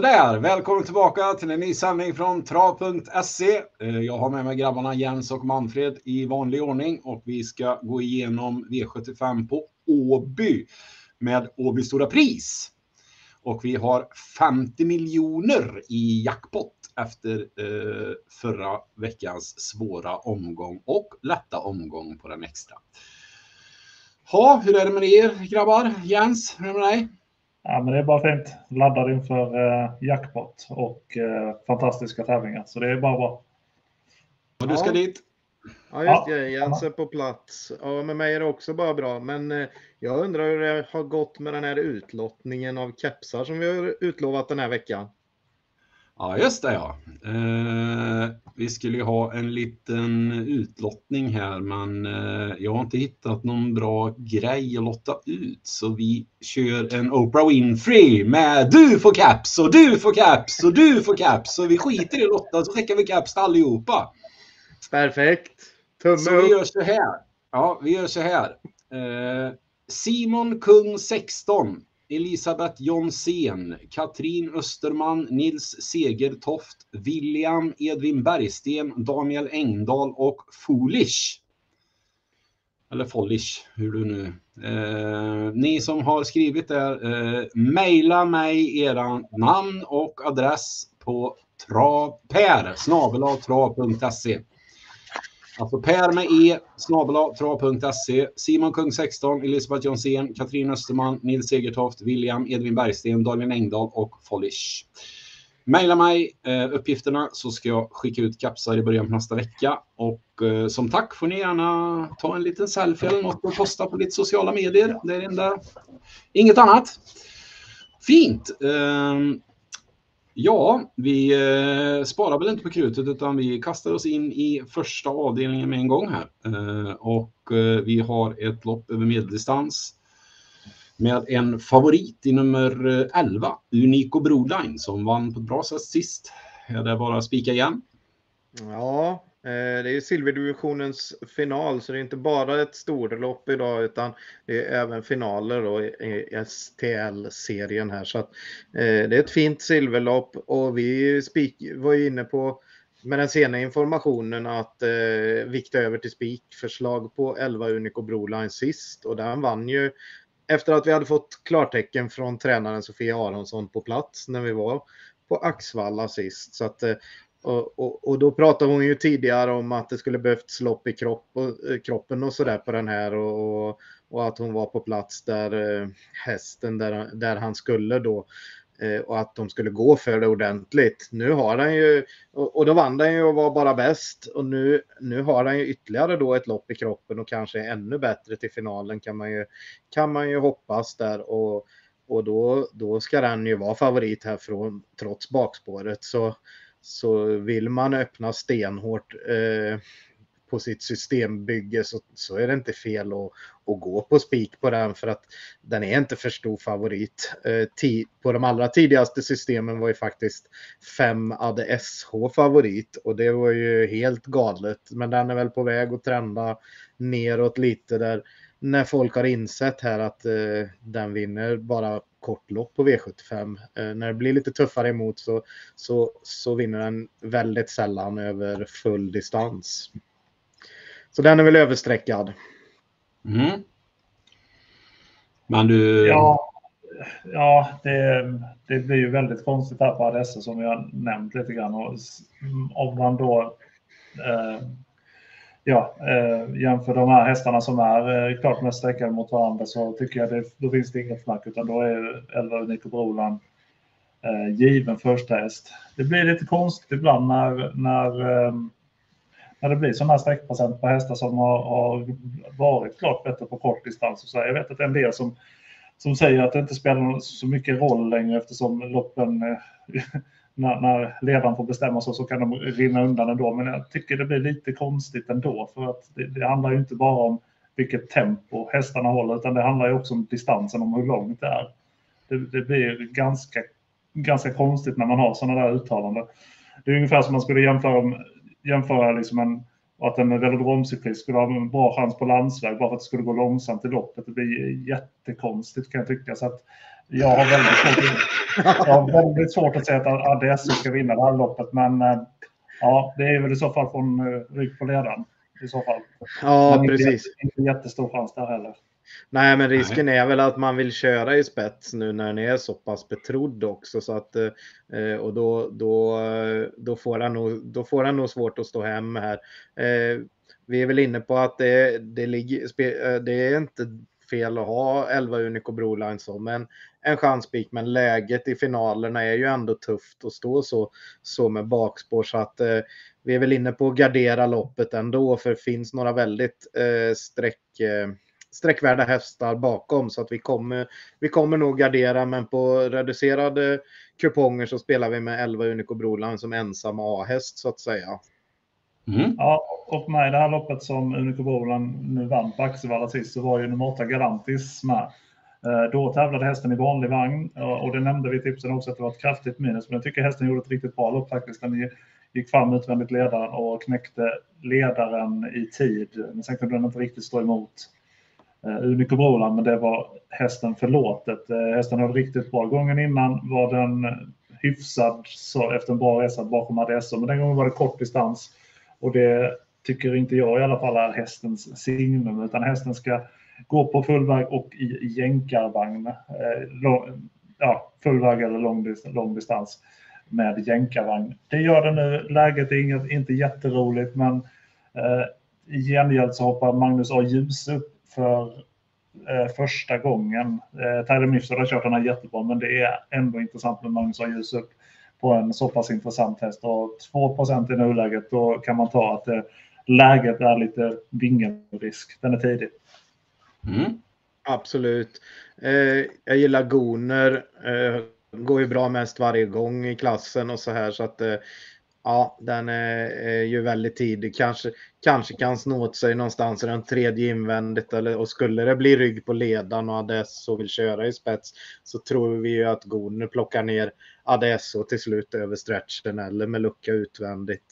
Sådär, välkommen tillbaka till en ny sändning från trav.se. Jag har med mig grabbarna Jens och Manfred i vanlig ordning och vi ska gå igenom V75 på Åby med Åby Stora Pris. Och vi har 50 miljoner i jackpot efter förra veckans svåra omgång och lätta omgång på den extra. Ja, hur är det med er grabbar? Jens, hur är det med dig? Ja, men det är bara fint. Laddad inför jackpot och fantastiska tävlingar. Så det är bara bra. Och du ska dit? Ja, just det. Jens är på plats. Ja, med mig är det också bara bra. Men jag undrar hur det har gått med den här utlottningen av kepsar som vi har utlovat den här veckan. Ja, just det ja. Vi skulle ju ha en liten utlottning här, men jag har inte hittat någon bra grej att lotta ut. Så vi kör en Oprah Winfrey med du får caps och du får caps och du får caps. Så vi skiter i lotta så skickar vi caps till allihopa. Perfekt. Tumme så vi gör så här. Ja, vi gör så här. Simon Kung 16. Elisabeth Jonsén, Katrin Österman, Nils Segertoft, William Edvin Bergsten, Daniel Engdahl och Foolish. Eller Follish, hur du nu. Ni som har skrivit där, mejla mig era namn och adress på per@trav.se. Alltså Per med e@trav.se, Simon Kung 16, Elisabeth Jonsén, Katrin Österman, Nils Segertoft, William Edvin Bergsten, Daniel Engdahl och Follish. Maila mig uppgifterna så ska jag skicka ut kapsar i början på nästa vecka. Och som tack får ni gärna ta en liten selfie eller något och posta på lite sociala medier. Det är det enda. Inget annat. Fint. Ja, vi sparar väl inte på krutet utan vi kastar oss in i första avdelningen med en gång här. Och vi har ett lopp över medeldistans med en favorit i nummer 11, Unico Broline, som vann på ett bra sätt sist. Är det bara att spika igen? Ja, det är ju silverdivisionens final så det är inte bara ett storlopp idag utan det är även finaler då i STL-serien här. Så att, det är ett fint silverlopp och vi var ju inne på med den sena informationen att vikta över till spikförslag på 11 Unico Broline sist och den vann ju efter att vi hade fått klartecken från tränaren Sofia Aronsson på plats när vi var på Axvalla sist. Så att, och då pratade hon ju tidigare om att det skulle behövts lopp i kroppen och sådär på den här och att hon var på plats där hästen där han skulle då och att de skulle gå för det ordentligt. Nu har han ju, och då vann han ju och var bara bäst och nu har han ju ytterligare då ett lopp i kroppen och kanske ännu bättre till finalen kan man ju hoppas där och då ska den ju vara favorit här från trots bakspåret så vill man öppna stenhårt på sitt systembygge så är det inte fel att gå på spik på den för att den är inte för stor favorit. På de allra tidigaste systemen var ju faktiskt 5 Ade SH favorit och det var ju helt galet. Men den är väl på väg att trenda neråt lite där när folk har insett här att den vinner bara kortlopp på V75. När det blir lite tuffare emot så vinner den väldigt sällan över full distans. Så den är väl översträckad. Mm. Men du... Ja, det blir ju väldigt konstigt här på ADS som jag har nämnt lite grann. Och om man då jämför de här hästarna som är klart mest sträckade mot varandra så tycker jag då finns det inget snack utan då är 11 Unico Broline given första häst. Det blir lite konstigt ibland när det blir sådana här sträckprocent på hästar som har varit klart bättre på kort distans. Och så jag vet att en del som säger att det inte spelar så mycket roll längre eftersom loppen, när ledaren får bestämma så kan de rinna undan ändå. Men jag tycker det blir lite konstigt ändå för att det handlar ju inte bara om vilket tempo hästarna håller utan det handlar ju också om distansen, om hur långt det är. Det blir ganska konstigt när man har sådana där uttalanden. Det är ungefär som man skulle jämföra liksom att en velodromcyklist skulle ha en bra chans på landsväg bara för att det skulle gå långsamt i loppet. Det blir jättekonstigt kan jag tycka. Så att jag har väldigt svårt att säga att ADS ska vinna det här loppet, men ja, det är väl i så fall från rygg på ledaren i så fall. Ja, men precis. Inte jättestor chans där heller. Nej, men risken är väl att man vill köra i spets nu när den är så pass betrodd också, så att och då får han nog svårt att stå hem här. Vi är väl inne på att det är inte fel att ha 11 Unico Broline som en chanspik, men läget i finalerna är ju ändå tufft att stå så med bakspår, så att vi är väl inne på att gardera loppet ändå, för det finns några väldigt sträckvärda hästar bakom, så att vi kommer nog gardera, men på reducerade kuponger så spelar vi med 11 Unico Broline som ensam A-häst så att säga. Ja, och med i det här loppet som Unico Broline nu vann på Axevalla sist, så var ju nummer 8 Galantis med. Då tävlade hästen i vanlig vagn, och det nämnde vi i tipsen också att det var ett kraftigt minus, men jag tycker hästen gjorde ett riktigt bra lopp faktiskt. Den gick fram utvändigt ledaren och knäckte ledaren i tid, men sen kunde den inte riktigt stå emot Unico Broline, men det var hästen förlåtet. Hästen hade riktigt bra. Gången innan var den hyfsad så efter en bra resa bakom ADSO, men den gången var det kort distans, och det tycker inte jag i alla fall är hästens signum, utan hästen ska gå på fullväg och i jänkarvagn, fullväg eller lång distans med jänkarvagn. Det gör det nu. Läget är inte jätteroligt, men i gengäld så hoppar Magnus A. Ljus upp för första gången. Tyler Mifsud har kört den här jättebra, men det är ändå intressant med Magnus A. Ljus upp på en så pass intressant häst. Och 2% i nuläget, då kan man ta att läget är lite vingelrisk. Den är tidig. Absolut. Jag gillar Goner. Går ju bra mest varje gång i klassen och så här, så att ja, den är ju väldigt tidig. Kanske kan snå åt sig någonstans i den tredje invändigt, och skulle det bli rygg på ledan och Adesso vill köra i spets, så tror vi ju att Goner plockar ner Adesso till slut över stretchen eller med lucka utvändigt.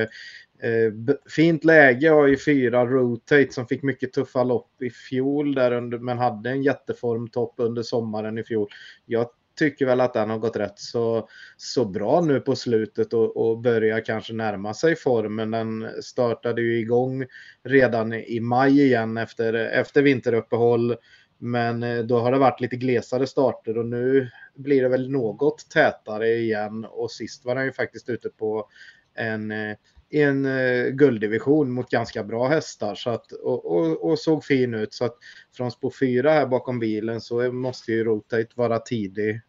Fint läge har ju 4 Rotate som fick mycket tuffa lopp i fjol där men hade en jätteformtopp under sommaren i fjol. Jag tycker väl att den har gått rätt så bra nu på slutet och börjar kanske närma sig formen. Den startade ju igång redan i maj igen efter vinteruppehåll, men då har det varit lite glesare starter, och nu blir det väl något tätare igen, och sist var den ju faktiskt ute på en gulddivision mot ganska bra hästar, så att, och såg fin ut, så att från spår 4 här bakom bilen så måste ju Rotate vara tidig.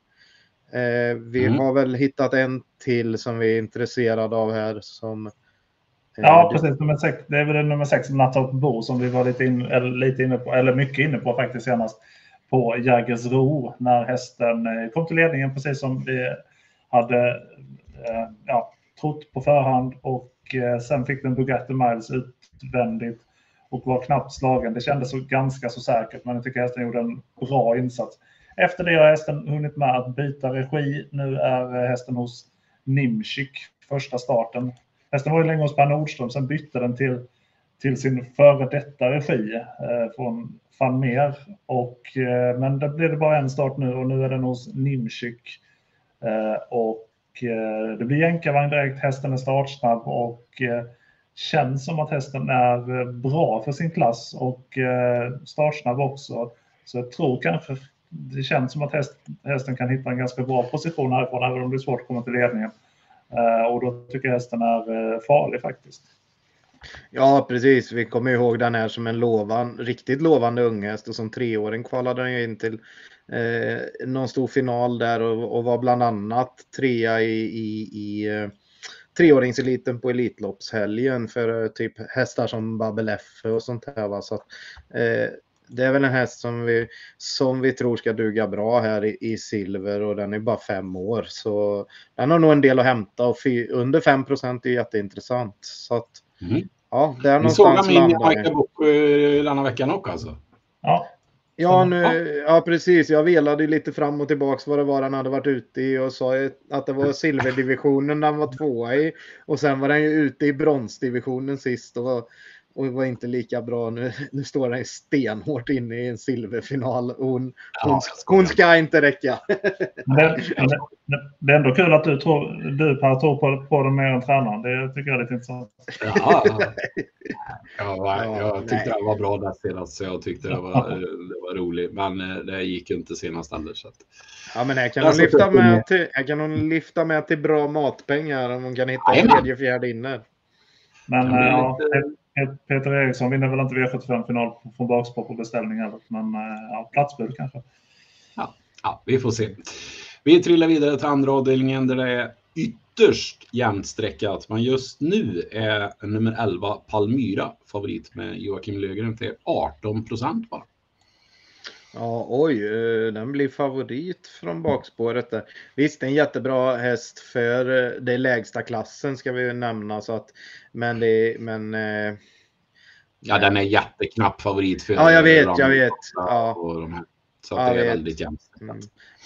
Vi har väl hittat en till som vi är intresserade av här som ja, precis, nummer 6. Det är väl nummer 6 Nattop Bo som vi var lite inne på, eller mycket inne på faktiskt senast på Jägersro, när hästen kom till ledningen precis som vi hade trott på förhand, och sen fick den Bugatti Miles utvändigt och var knappt slagen. Det kändes ganska så säkert, men jag tycker hästen gjorde en bra insats. Efter det har hästen hunnit med att byta regi. Nu är hästen hos Nimchik första starten. Hästen var ju länge hos Per Nordström, sen bytte den till sin före detta regi från Van Meer. Men det blev bara en start nu, och nu är den hos Nimchik. Och det blir jänkarvagn direkt. Hästen är startsnabb och känns som att hästen är bra för sin klass och startsnabb också. Så jag tror kanske det känns som att hästen kan hitta en ganska bra position härifrån, även om det är svårt att komma till ledningen. Och då tycker jag hästen är farlig faktiskt. Ja, precis. Vi kommer ihåg den här som en riktigt lovande unghäst, och som 3-åring kvalade den in till någon stor final där och var bland annat 3:a i 3-åringseliten på Elitloppshelgen för typ hästar som Babel F och sånt här, va? Så att, det är väl en häst som vi tror ska duga bra här i silver, och den är bara 5 år, så den har nog en del att hämta, och under 5% är jätteintressant, så att ja, där någonstans landar det. Denna veckan också alltså. Ja, precis. Jag velade lite fram och tillbaks vad det var den hade varit ute i, och sa att det var silverdivisionen den var 2:a i, och sen var den ju ute i bronsdivisionen sist, och och var inte lika bra. Nu står han stenhårt inne i en silverfinal. Hon ska inte räcka. Det är ändå kul att du Per tror på det mer än tränaren. Det tycker jag är lite intressant. Jag tyckte det var bra där senast, så jag tyckte det var roligt. Men det gick ju inte senast heller. Så att... Ja, men jag kan hon lyfta med till bra matpengar om hon kan hitta en tredje fjärde inne. Men Peter Eriksson vinner väl inte V75-final från bakspår på beställning heller. Men platsbud kanske. Ja, vi får se. Vi trillar vidare till andra avdelningen där det är ytterst jämnsträckat. Men just nu är nummer 11 Palmyra favorit med Joakim Löfgren till 18% bara. Ja, den blir favorit från bakspåret där. Visst, en jättebra häst för det lägsta klassen ska vi nämna. Så att, ja, den är jätteknapp favorit för. Ja, jag vet. Ja. Så att det är väldigt jämställt.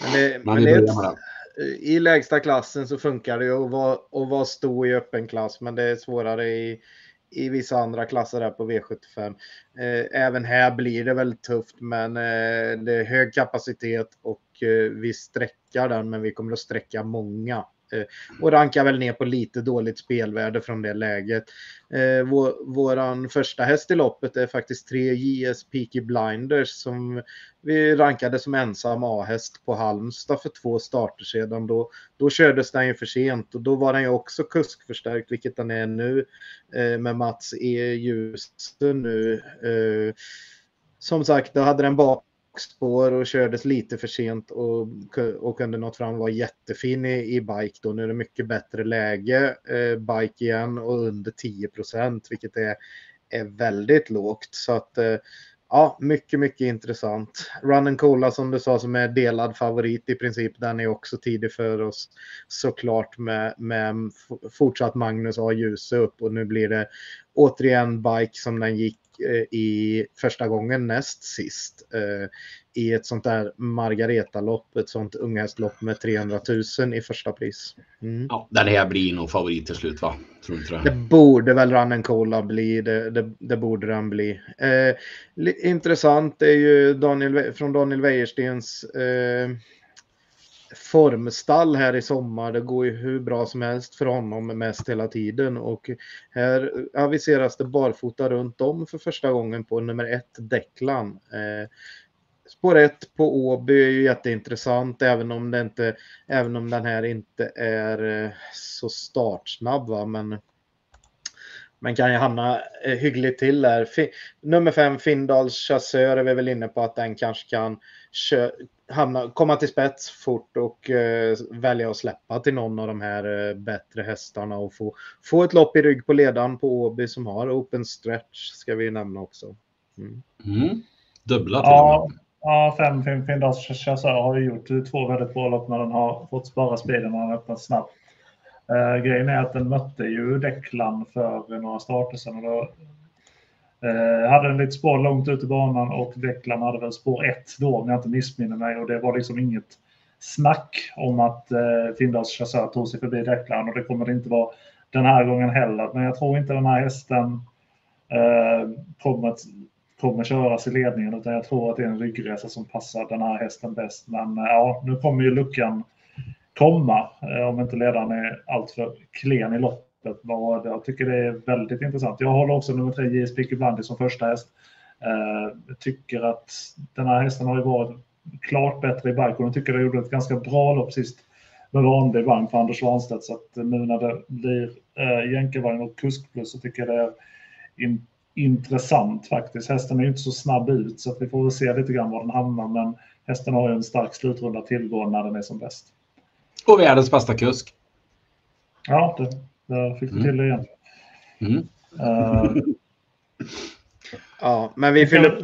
I lägsta klassen så funkar det ju att vara stor i öppen klass, men det är svårare i vissa andra klasser där på V75. Även här blir det väl tufft, men det är hög kapacitet och vi sträckar den, men vi kommer att sträcka många. Och rankar väl ner på lite dåligt spelvärde från det läget. Våran första häst i loppet är faktiskt 3 JS Peaky Blinders som vi rankade som ensam A-häst på Halmstad för 2 starter sedan. Då kördes den ju för sent och då var den ju också kuskförstärkt, vilket den är nu med Mats E. Ljusen nu. Som sagt, då hade den bakspår och kördes lite för sent och kunde nått fram, var jättefin i bike då. Nu är det mycket bättre läge bike igen och under 10%, vilket är väldigt lågt. Så att ja, mycket intressant. Run and Cola som du sa, som är delad favorit i princip, den är också tidig för oss såklart med fortsatt Magnus A. Ljuse upp, och nu blir det återigen bike som den gick i första gången näst sist i ett sånt där Margareta-lopp, ett sånt unghästlopp med 300 000 i första pris. Ja, den här blir nog favorit till slut, va? Tror inte det? Det borde väl Run and Cola bli, det borde den bli. Intressant är ju från Daniel Wäjerstens formstall här i sommar. Det går ju hur bra som helst för honom mest hela tiden, och här aviseras det barfota runt om för första gången på nummer 1 Declan. Spår 1 på Åby är ju jätteintressant, även om den här inte är så startsnabb, va? Men kan ju hamna hyggligt till där. Nummer 5 Findals Chasseur är vi väl inne på att den kanske kan komma till spets fort och välja att släppa till någon av de här bättre hästarna och få ett lopp i rygg på ledaren på Åby som har open stretch, ska vi nämna också. Dubbla till och med. Ja, 5 Findals Chasseur har ju gjort 2 väldigt bra lopp när den har fått spara speeden och den har öppnat snabbt. Grejen är att den mötte ju Declan för några starter sedan, och då hade den lite spår långt ut i banan, och Declan hade väl spår 1 då, om jag inte missminner mig, och det var liksom inget snack om att Findals Chasseur tog sig förbi Declan, och det kommer det inte vara den här gången heller. Men jag tror inte den här hästen kommer köras i ledningen, utan jag tror att det är en ryggresa som passar den här hästen bäst. Men ja, nu kommer ju luckan komma om inte ledaren är alltför klen i loppet. Jag tycker det är väldigt intressant. Jag håller också nummer 3 JS Peaky Blinders som första häst. Jag tycker att den här hästen har ju varit klart bättre i bike, och jag tycker det gjorde ett ganska bra lopp sist med vanlig vagn för Anders Svanstedt. Så att nu när det blir jänkarvagn och kuskplus så tycker jag det är intressant faktiskt. Hästen är ju inte så snabb ut, så att vi får väl se lite grann var den hamnar, men hästen har ju en stark slutrunda tillgå när den är som bäst. Och världens bästa kusk. Ja, det fick du till det igen. Ja, men vi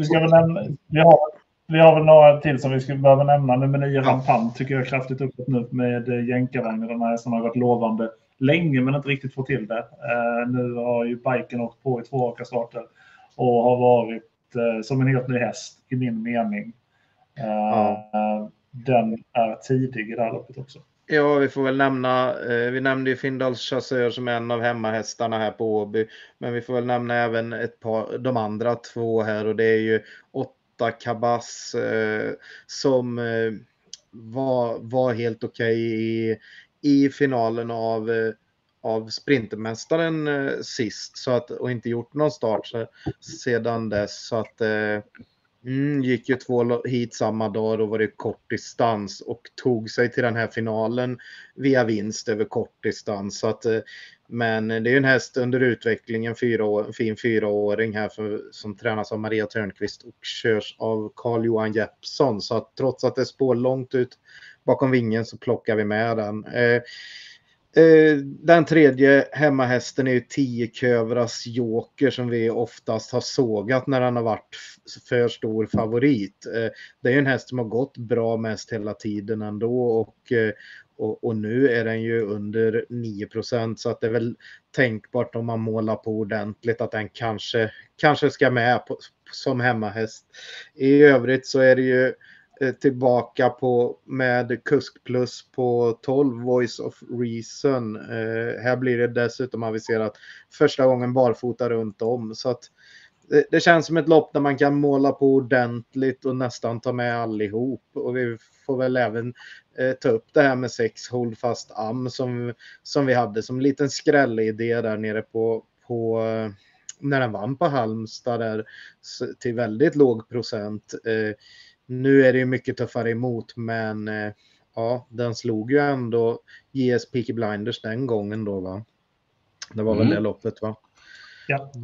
har väl några till som vi skulle behöva nämna. Nummer 9 Rampant tycker jag är kraftigt uppåt nu med jänkarvagnen. Den här hästen har varit lovande länge men inte riktigt fått till det. Nu har ju biken åkt på i 2 raka starter och har varit som en helt ny häst i min mening. Den är tidig i det här loppet också. Ja, vi får väl nämna, vi nämnde ju Findals Chasseur som en av hemmahästarna här på Åby, men vi får väl nämna även de andra två här, och det är ju 8 Cabas som var helt okej i finalen av Sprintermästaren sist, så att, och inte gjort någon start sedan dess, så att gick ju 2 hit samma dag och var det kort distans och tog sig till den här finalen via vinst över kort distans. Så att, men det är ju en häst under utveckling, en fin 4-åring här som tränas av Maria Törnqvist och körs av Carl-Johan Jeppsson. Så att trots att det spår långt ut bakom vingen så plockar vi med den. Den tredje hemmahästen är ju 10 Kövras Joker som vi oftast har sågat när han har varit för stor favorit. Det är ju en häst som har gått bra mest hela tiden ändå, och nu är den ju under 9%, så att det är väl tänkbart om man målar på ordentligt att den kanske ska med som hemmahäst. I övrigt så är det ju tillbaka med kusk plus på 12 Voice of Reason. Här blir det dessutom aviserat första gången barfota runt om, så att det känns som ett lopp där man kan måla på ordentligt och nästan ta med allihop. Och vi får väl även ta upp det här med 6 Hold Fast Am som vi hade som liten skrällidé där nere på när den vann på Halmstad där till väldigt låg procent. Nu är det ju mycket tuffare emot, men ja, den slog ju ändå JS Peaky Blinders den gången då, va? Det var väl det loppet, va? Ja.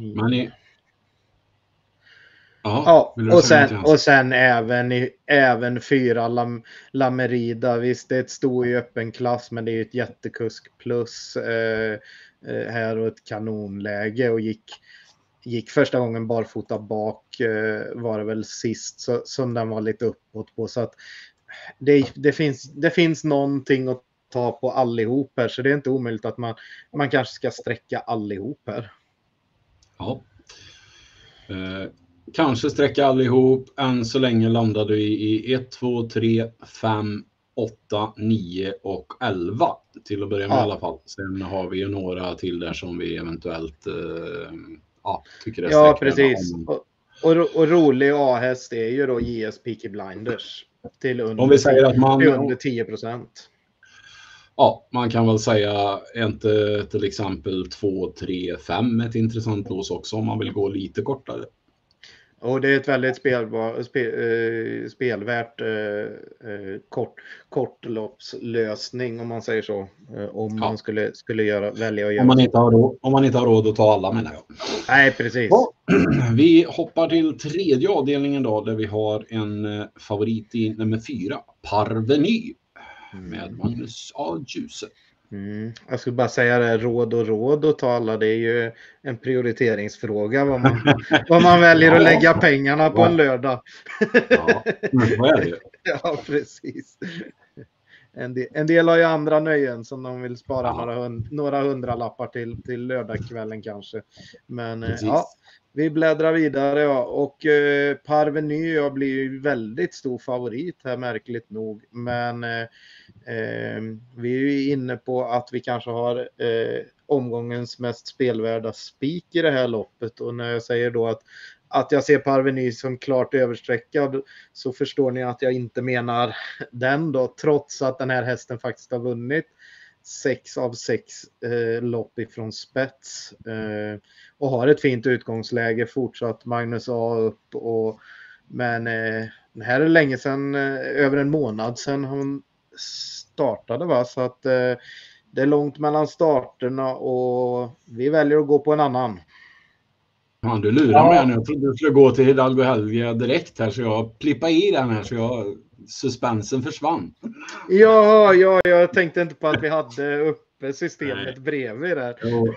Ja, och sen även 4 Lamerida. Visst, det är ett stor i öppen klass, men det är ju ett jättekusk plus här och ett kanonläge, och gick första gången barfota bak var det väl sist som den var lite uppåt på, så att det finns någonting att ta på allihop här, så det är inte omöjligt att man kanske ska sträcka allihop här. Ja. Kanske sträcka allihop. Än så länge landar du i 1, 2, 3, 5, 8, 9 och 11 till att börja med i alla fall. Sen har vi ju några till där som vi eventuellt tycker är ja, precis. Och rolig A-häst är ju då JS Peaky Blinders till under, om vi säger att man, under 10%. Ja, man kan väl säga inte till exempel 2, 3, 5 ett intressant lås också om man vill gå lite kortare. Och det är ett väldigt spelvärt kortloppslösning om man säger så. Om man skulle välja att göra. Om man inte har råd att ta alla, menar jag. Nej, precis. Ja, vi hoppar till tredje avdelningen då, där vi har en favorit i nummer 4, Parveny med Magnus A. Djuse. Jag skulle bara säga det, råd att ta alla, det är ju en prioriteringsfråga vad man väljer att lägga pengarna på en lördag. Ja, vad är det? Ja, precis. En del har ju andra nöjen som de vill spara några hundralappar till lördagskvällen kanske. Men ja, vi bläddrar vidare, och Parveny blir ju väldigt stor favorit här, märkligt nog. Men vi är ju inne på att vi kanske har omgångens mest spelvärda spik i det här loppet. Och när jag säger då att jag ser Parveny som klart översträckad, så förstår ni att jag inte menar den då, trots att den här hästen faktiskt har vunnit 6 av 6 lopp ifrån spets och har ett fint utgångsläge, fortsatt Magnus A upp, men det här är länge sedan, över en månad sedan hon startade, va? Så att det är långt mellan starterna och vi väljer att gå på en annan. Ja, du lurar mig nu. Jag trodde du skulle gå till Hidalgo Helge direkt här, så jag plippade i den här så suspensen försvann. Ja, jag tänkte inte på att vi hade uppe systemet bredvid där. Jo.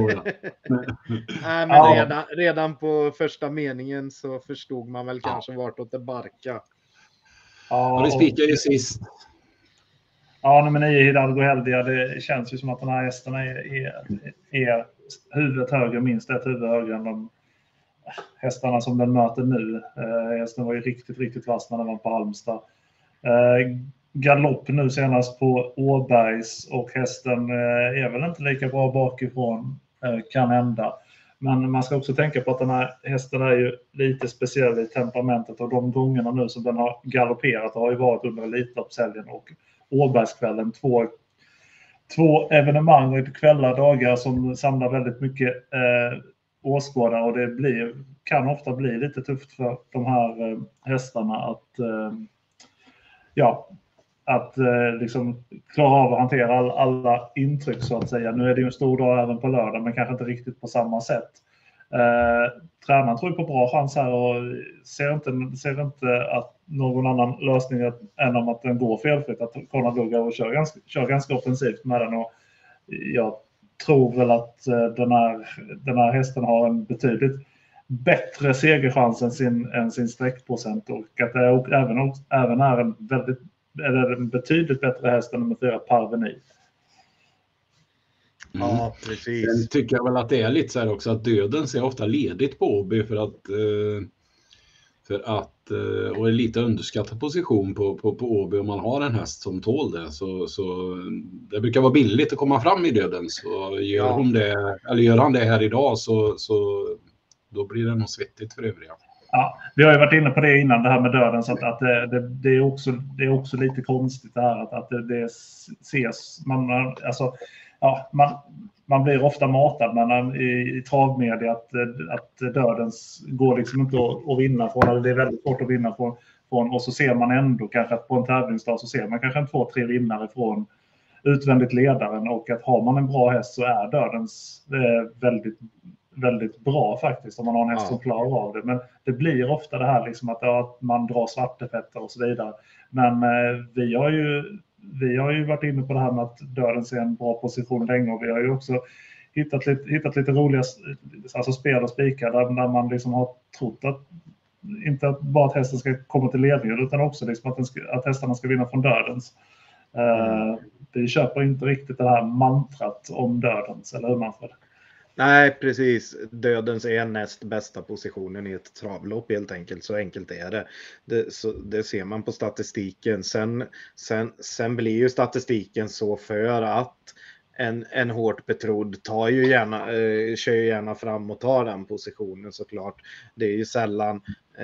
Nej, men redan på första meningen så förstod man väl kanske vartåt det barka. Ja, det spikar ju sist. Ja, nummer 9 Hidalgo Helge, det känns ju som att den här hästen är huvudet högre, minst ett huvud högre än de hästarna som den möter nu. Hästen var ju riktigt, riktigt vass när den var på Halmstad. galopp nu senast på Åbergs och hästen är väl inte lika bra bakifrån, kan hända. Men man ska också tänka på att den här hästen är ju lite speciell i temperamentet, och de gångerna nu som den har galopperat har ju varit under Elitloppshelgen och Åbergskvällen. Två evenemang och kvällar, dagar som samlar väldigt mycket åskådare, och det kan ofta bli lite tufft för de här hästarna att liksom klara av att hantera alla intryck, så att säga. Nu är det ju en stor dag även på lördag, men kanske inte riktigt på samma sätt. Tränaren tror på bra chans här och ser inte att någon annan lösning än om att den går felfritt, att Conrad Lugauer kör ganska offensivt med den, och jag tror väl att den här hästen har en betydligt bättre segerchans än sin sträckprocent, och att det även är en betydligt bättre häst än nummer 4 Parveny. Ja, precis. Sen tycker jag väl att det är lite så här också att döden ser ofta ledigt på Åby för att och är lite underskattad position på Åby om man har en häst som tål det, så det brukar vara billigt att komma fram i döden, så gör han det här idag så då blir det nog svettigt för övriga. Ja, vi har ju varit inne på det innan, det här med döden, så att det är också lite konstigt det här att det ses, man blir ofta matad i travmedia att dödens går liksom inte att vinna från, eller det är väldigt svårt att vinna från, och så ser man ändå kanske att på en tävlingsdag så ser man kanske 2-3 vinnare från utvändigt ledaren, och att har man en bra häst så är dödens väldigt, väldigt bra faktiskt om man har en häst som klarar av det. Men det blir ofta det här liksom att man drar svartefetter och så vidare. Men vi har ju varit inne på det här med att döden ser en bra position länge, och vi har ju också hittat lite roliga spel och spikar där man liksom har trott att inte bara att hästen ska komma till ledningen, utan också liksom att hästarna ska vinna från dödens. Vi köper inte riktigt det här mantrat om dödens, eller hur, Manfred? Nej, precis. Dödens är näst bästa positionen i ett travlopp helt enkelt. Så enkelt är det. Det ser man på statistiken. Sen blir ju statistiken så för att en hårt betrodd kör ju gärna fram och tar den positionen såklart. Det är ju sällan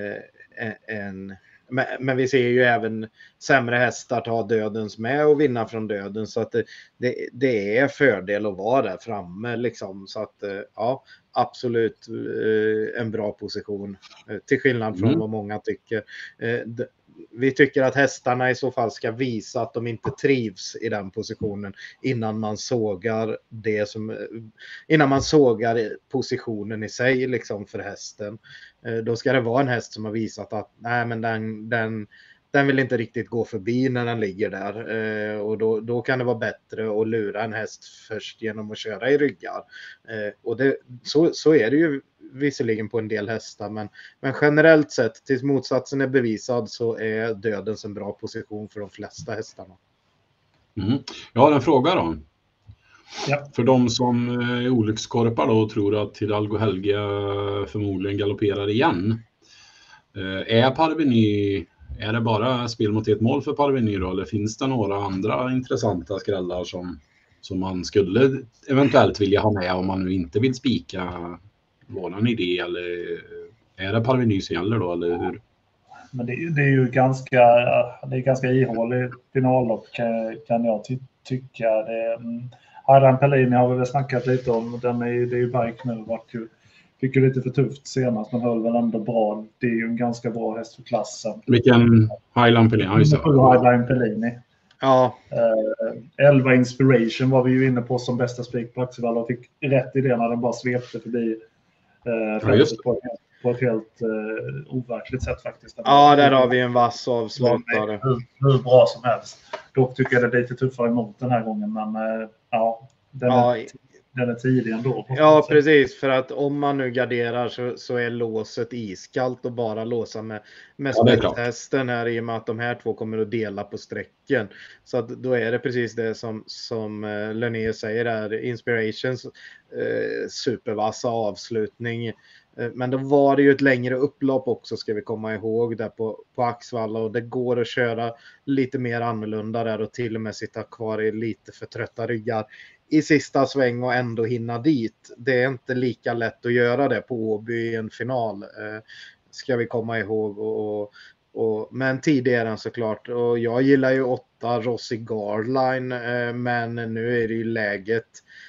men vi ser ju även sämre hästar ta dödens med och vinna från döden, så att det är fördel att vara där framme liksom, så att ja, absolut en bra position till skillnad från vad många tycker. Vi tycker att hästarna i så fall ska visa att de inte trivs i den positionen innan man sågar positionen i sig liksom för hästen. Då ska det vara en häst som har visat att nej, men den vill inte riktigt gå förbi när den ligger där, och då kan det vara bättre att lura en häst först genom att köra i ryggar, och så är det ju visserligen på en del hästar, men generellt sett tills motsatsen är bevisad så är dödens en bra position för de flesta hästarna. Jag har en fråga då. Ja. För de som är olyckskorpar då och tror att Hidalgo Helge förmodligen galopperar igen. Är det bara spel mot ett mål för Parveny då, eller finns det några andra intressanta skrällar som man skulle eventuellt vilja ha med om man nu inte vill spika våran idé, eller är det Parveny som gäller då, eller hur? Men det är ju ganska ihåligt finallopp kan jag tycka. Highline Pellini har vi väl snackat lite om. Det är ju bike nu, fick ju lite för tufft senast, men höll väl ändå bra. Det är ju en ganska bra häst för klassen. Vilken Highline Pellini? Highline Pellini. Ja. 11 Inspiration var vi ju inne på som bästa spik på Axevalla, och fick rätt i det när den bara svepte förbi på ett helt overkligt sätt faktiskt. Ja, där har vi en vass avslutare. Hur bra som helst. Dock tycker jag det är lite tuffare emot den här gången, men den är tidig ändå. Ja, precis. För att om man nu garderar så är låset iskallt och bara låsa med spetshästen här, i och med att de här två kommer att dela på sträcken. Så att då är det precis det som Linné säger där. Inspirations supervassa avslutning. Men då var det ju ett längre upplopp också, ska vi komma ihåg, där på Axvalla, och det går att köra lite mer annorlunda där och till och med sitta kvar i lite för trötta ryggar i sista sväng och ändå hinna dit. Det är inte lika lätt att göra det på Åby i en final, ska vi komma ihåg. Men tidigare är den såklart, och jag gillar ju 8 Rossi Garline, men nu är det ju läget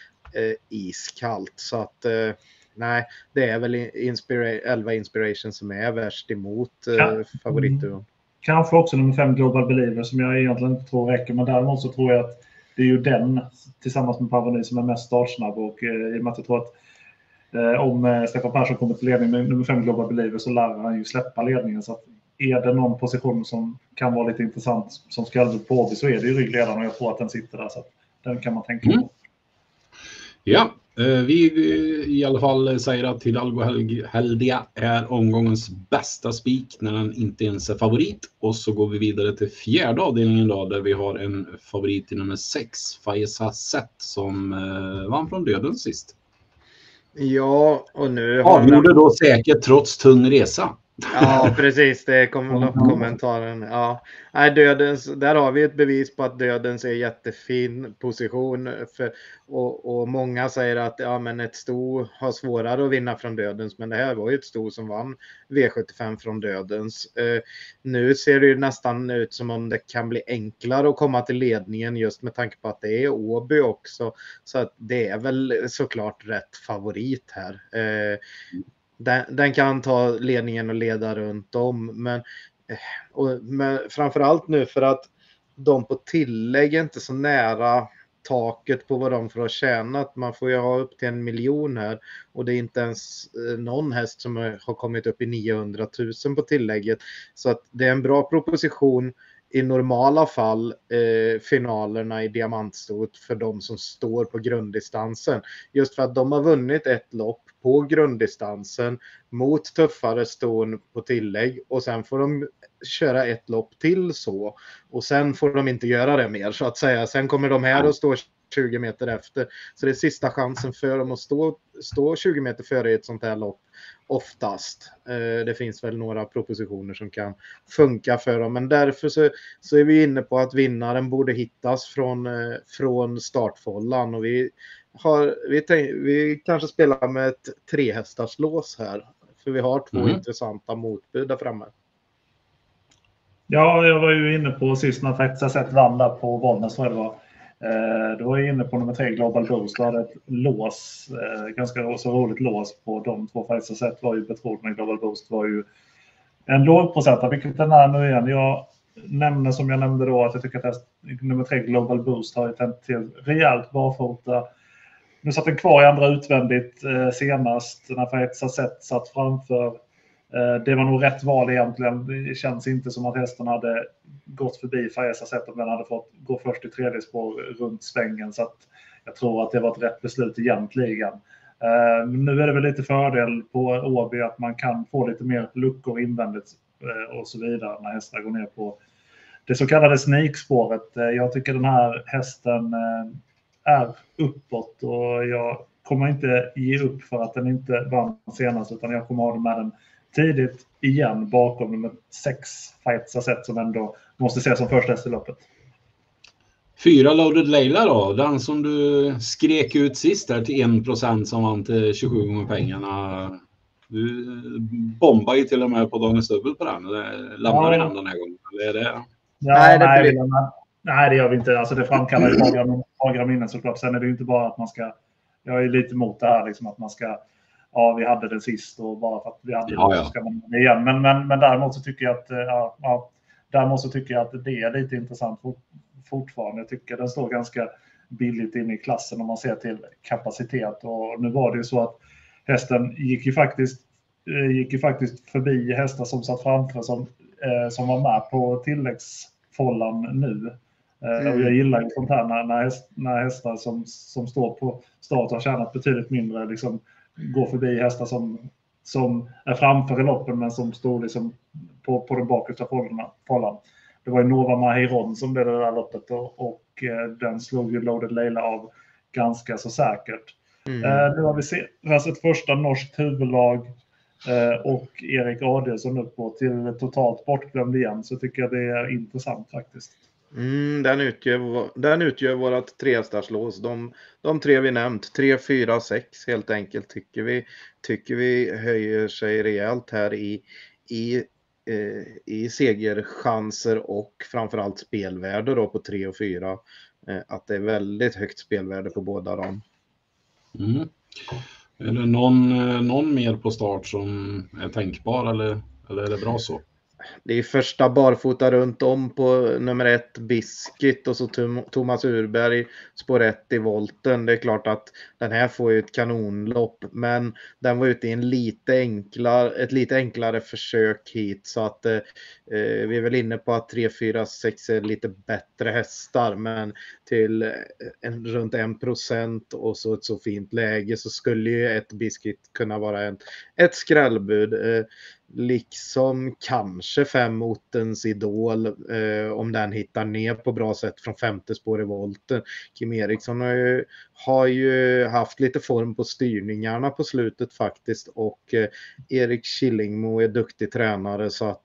iskallt, så att nej, det är väl 11 Inspiration som är värst emot favoritduon. Kanske också nummer 5 Global Believer, som jag egentligen inte tror räcker, men däremot så tror jag att det är ju den tillsammans med Pavoni som är mest startsnabb, och i och med att jag tror att om Stefan Persson kommer till ledning med nummer 5 Global Believer så lär han ju släppa ledningen, så att är det någon position som kan vara lite intressant som ska på Åby, så är det ju ryggledaren, och jag tror att den sitter där, så att den kan man tänka på. Ja, vi i alla fall säger att Hidalgo Heldia är omgångens bästa spik när den inte ens är favorit. Och så går vi vidare till fjärde avdelningen då, där vi har en favorit i nummer 6, Faisa Zet, som vann från döden sist. Ja, och nu avgjorde då säkert trots tung resa. Ja, precis. Det kommer kommentaren. Ja. Nej, dödens, där har vi ett bevis på att dödens är jättefin position. Och många säger att ja, men ett sto har svårare att vinna från dödens. Men det här var ju ett sto som vann V75 från dödens. Nu ser det ju nästan ut som om det kan bli enklare att komma till ledningen, just med tanke på att det är Åby också. Så att det är väl såklart rätt favorit här. Den kan ta ledningen och leda runt om. Men framförallt nu för att de på tillägg är inte så nära taket på vad de får tjäna. Man får ju ha upp till 1 miljon här. Och det är inte ens någon häst som har kommit upp i 900 000 på tillägget. Så att det är en bra proposition i normala fall, finalerna i diamantstot för de som står på grunddistansen. Just för att de har vunnit ett lopp på grunddistansen mot tuffare ston på tillägg, och sen får de köra ett lopp till så, och sen får de inte göra det mer, så att säga. Sen kommer de här att stå 20 meter efter, så det är sista chansen för dem att stå 20 meter före i ett sånt här lopp oftast. Det finns väl några propositioner som kan funka för dem, men därför så är vi inne på att vinnaren borde hittas från startfållan, och vi kanske spelar med ett 3-hästars lås här, för vi har 2 intressanta motbud där framme. Ja, jag var ju inne på sist när faktiskt jag sett vann där på Bollnäs, tror jag det var. Då var jag inne på nummer 3 Global Boost. Då hade ett lås, ganska så roligt lås på de 2 faktiskt sett, var ju betrodd med Global Boost, var ju en lågprocentare, vilket den är nu igen. Jag nämnde, som jag nämnde då, att jag tycker att nummer 3 Global Boost har ju tänt till rejält barfota. Nu satt den kvar i andra utvändigt senast när faktiskt sett satt framför. Det var nog rätt val egentligen. Det känns inte som att hästen hade gått förbi Faisa Zet om den hade fått gå först i tredje spår runt svängen. Så att jag tror att det var ett rätt beslut egentligen. Nu är det väl lite fördel på Åby att man kan få lite mer luckor invändigt och så vidare när hästar går ner på det så kallade sneakspåret. Jag tycker den här hästen är uppåt, och jag kommer inte ge upp för att den inte vann senast, utan jag kommer ha den med den tidigt igen bakom nummer 6 Faisa Zet, som ändå måste ses som första häst i loppet. 4 Loaded Leila då, den som du skrek ut sist där till 1% som vann till 27 gånger pengarna. Du bombar ju till och med på dagens dubbel på den. Lämnar vi den här gången? Eller är det... Ja, nej, det gör vi inte. Alltså det framkallar ju magra minnen såklart. Sen är det ju inte bara att man ska... Jag är lite emot det här liksom, att man ska... Ja, vi hade den sist, och bara för att vi hade den så ska man det igen. Men däremot så tycker jag att det är lite intressant fortfarande. Jag tycker den står ganska billigt in i klassen om man ser till kapacitet. Och nu var det ju så att hästen gick ju faktiskt förbi hästar som satt framför som var med på tilläggsfållan nu. Och jag gillar ju sånt här när hästar som står på start och har tjänat betydligt mindre liksom, går förbi hästar som är framför i loppen men som står liksom på den bakersta fållan. Det var ju Nova Mahiron som blev det där loppet och den slog ju Loaded Leila av ganska så säkert. Nu har vi sett ett första norskt huvudlag och Erik Adielsson uppåt till totalt bortglömd igen, så tycker jag det är intressant faktiskt. Den utgör vårat trestarslås. De tre vi nämnt, 3, 4, 6 helt enkelt, tycker vi höjer sig rejält här i segerchanser och framförallt spelvärde då på 3 och 4. Att det är väldigt högt spelvärde på båda dem. Är det någon mer på start som är tänkbar eller är det bra så? Det är första barfota runt om på nummer 1 Biscuit och så Thomas Urberg spår 1 i volten. Det är klart att den här får ju ett kanonlopp, men den var ute i ett lite enklare försök hit, så att vi är väl inne på att 3, 4, 6 är lite bättre hästar, men till runt 1% och så ett så fint läge så skulle ju ett Biscuit kunna vara ett skrällbud. Liksom kanske 5 Ottens Idol om den hittar ner på bra sätt från 5:e spår i volten. Kim Eriksson har ju haft lite form på styrningarna på slutet faktiskt, och Erik Killingmo är duktig tränare, så att